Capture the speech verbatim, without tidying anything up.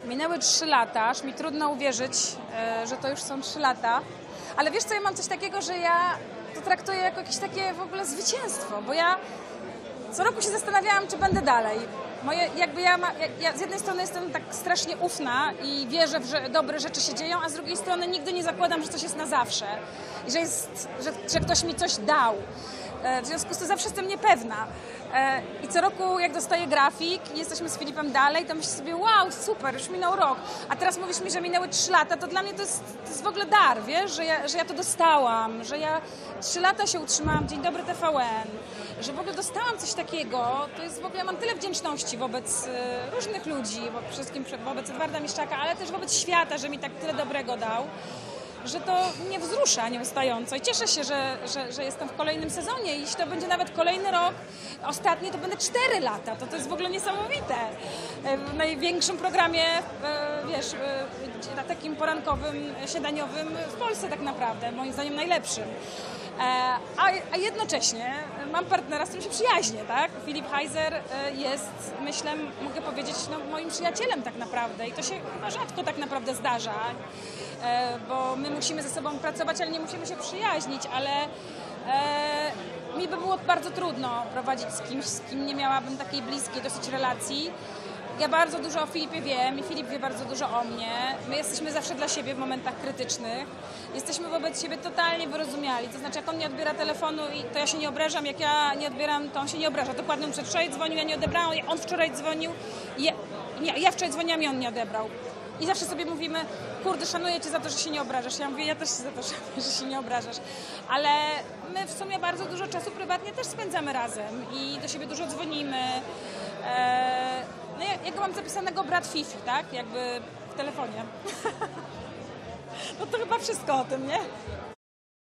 Minęły trzy lata, aż mi trudno uwierzyć, że to już są trzy lata. Ale wiesz co, ja mam coś takiego, że ja to traktuję jako jakieś takie w ogóle zwycięstwo, bo ja co roku się zastanawiałam, czy będę dalej. Moje, jakby ja, ma, ja, ja z jednej strony jestem tak strasznie ufna i wierzę, że dobre rzeczy się dzieją, a z drugiej strony nigdy nie zakładam, że coś jest na zawsze i że, jest, że, że ktoś mi coś dał. W związku z tym zawsze jestem niepewna. I co roku, jak dostaję grafik i jesteśmy z Filipem dalej, to myślę sobie, wow, super, już minął rok. A teraz mówisz mi, że minęły trzy lata, to dla mnie to jest, to jest w ogóle dar, wiesz, że ja, że ja to dostałam, że ja trzy lata się utrzymałam, Dzień Dobry T V N, że w ogóle dostałam coś takiego. To jest w ogóle, ja mam tyle wdzięczności wobec różnych ludzi, bo przede wszystkim wobec Edwarda Miszczaka, ale też wobec świata, że mi tak tyle dobrego dał, że to mnie wzrusza nieustająco i cieszę się, że, że, że jestem w kolejnym sezonie i jeśli to będzie nawet kolejny rok, ostatni, to będę cztery lata, to to jest w ogóle niesamowite. W największym programie, wiesz, na takim porankowym, śniadaniowym w Polsce tak naprawdę, moim zdaniem najlepszym. A, a jednocześnie mam partnera, z którym się przyjaźnię, tak? Filip Heiser jest, myślę, mogę powiedzieć, no, moim przyjacielem tak naprawdę i to się chyba rzadko tak naprawdę zdarza, bo my musimy ze sobą pracować, ale nie musimy się przyjaźnić, ale e, mi by było bardzo trudno prowadzić z kimś, z kim nie miałabym takiej bliskiej dosyć relacji. Ja bardzo dużo o Filipie wiem i Filip wie bardzo dużo o mnie. My jesteśmy zawsze dla siebie w momentach krytycznych. Jesteśmy wobec siebie totalnie wyrozumiali. To znaczy, jak on nie odbiera telefonu, i to ja się nie obrażam, jak ja nie odbieram, to on się nie obraża. Dokładnie on przedwczoraj dzwonił, ja nie odebrałam, on wczoraj dzwonił, ja, nie, ja wczoraj dzwoniłam i on nie odebrał. I zawsze sobie mówimy, kurde, szanuję cię za to, że się nie obrażasz. Ja mówię, ja też się za to szanuję, że się nie obrażasz. Ale my w sumie bardzo dużo czasu prywatnie też spędzamy razem i do siebie dużo dzwonimy. Eee, no ja, ja go mam zapisanego brat Fifi, tak? Jakby w telefonie. No to chyba wszystko o tym, nie?